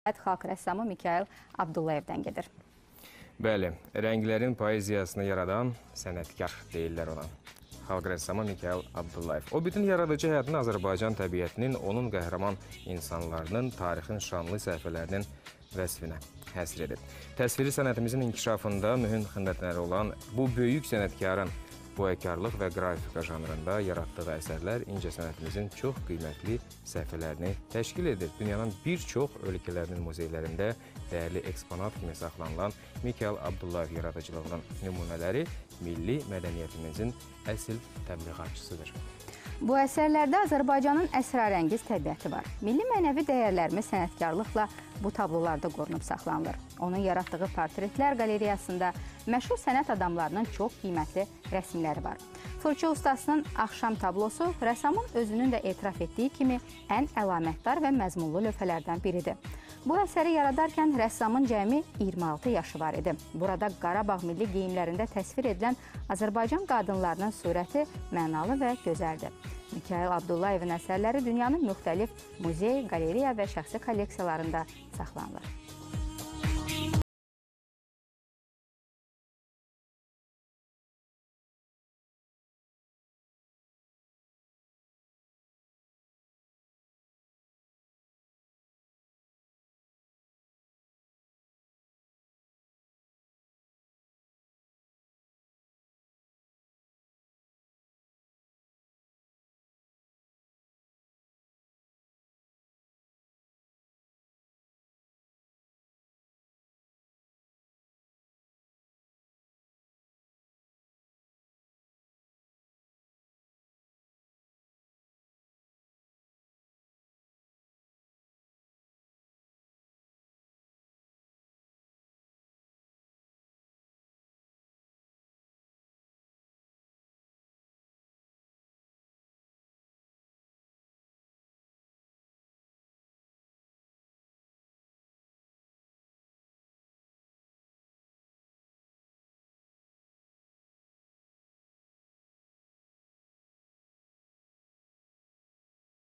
xalq rəssamı Mikayıl Abdullayevdən gedir. Bəli, rənglərin poeziyasını yaradan sənətkar deyirlər ona. Xalq rəssamı Mikayıl Abdullayev. O bütün yaradıcı həyatını Azərbaycan təbiətinin, onun qəhrəman insanlarının, tarixin şanlı səhifələrinin vəsfinə həsr edib. Təsviri sənətimizin inkişafında mühüm xidmətləri olan bu böyük sənətkarın boyakarlıq və qrafika janrında yaratdığı əsərlər incəsənətimizin çox qiymətli səhifələrini təşkil edir. Dünyanın bir çox ölkələrinin muzeylərində dəyərli eksponat kimi saxlanılan Mikayıl Abdullayev yaradıcılığının nümunələri milli mədəniyyətimizin əsl təbliğatçısıdır. Bu əsərlərdə Azərbaycanın əsrarəngiz təbiəti var. Milli mənəvi dəyərlərimiz sənətkarlıqla bu tablolarda qorunub saxlanılır. Onun yaratdığı portretlər qalereyasında məşhur sənət adamlarının çox qiymətli rəsmləri var. Fırça ustasının Axşam tablosu rəssamın özünün də etiraf etdiyi kimi ən əlamətdar və məzmunlu lövhələrdən biridir. Bu əsəri yaradarkən rəssamın cəmi 26 yaşı var idi. Burada Qarabağ milli geyimlərində təsvir edilən Azərbaycan qadınlarının surəti mənalı və gözəldir. Mikayıl Abdullayevin əsərləri dünyanın müxtəlif muzey, qalereya və şəxsi kolleksiyalarında saxlanılır.